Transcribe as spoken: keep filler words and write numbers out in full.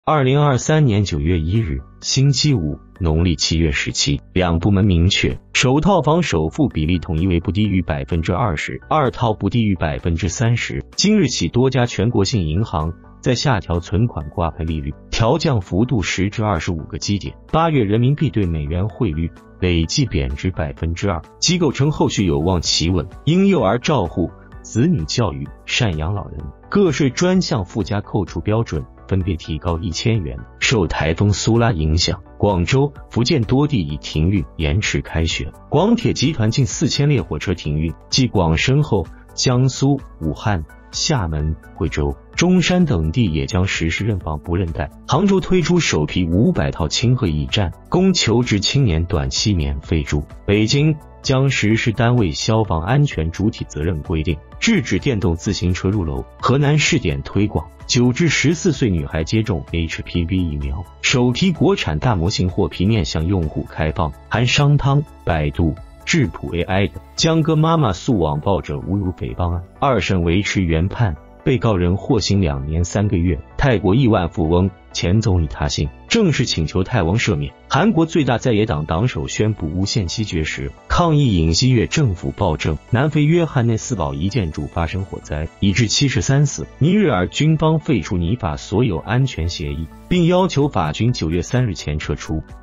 二零二三年九月一日，星期五，农历七月十七，两部门明确，首套房首付比例统一为不低于百分之二十，二套不低于百分之三十。今日起，多家全国性银行在下调存款挂牌利率，调降幅度十至二十五个基点。八月人民币对美元汇率累计贬值百分之二。机构称后续有望企稳。婴幼儿照护、子女教育、赡养老人个税专项附加扣除标准分别提高一千元。受台风苏拉影响，广州、福建多地已停运，延迟开学。广铁集团近四千列火车停运，继广深后，江苏、武汉、厦门、贵州、中山等地也将实施认房不认贷。杭州推出首批五百套清贺驿站，供求职青年短期免费住。北京将实施单位消防安全主体责任规定，制止电动自行车入楼。河南试点推广九至十四岁女孩接种 H P V 疫苗。首批国产大模型获批面向用户开放，含商汤、百度、智谱 A I 的江歌妈妈诉网暴者侮辱诽谤案，二审维持原判，被告人获刑两年三个月。泰国亿万富翁前总理他信正式请求泰王赦免。韩国最大在野党党首宣布无限期绝食，抗议尹锡悦政府暴政。南非约翰内斯堡一建筑发生火灾，已致七十三死。尼日尔军方废除尼法所有安全协议，并要求法军九月三日前撤出。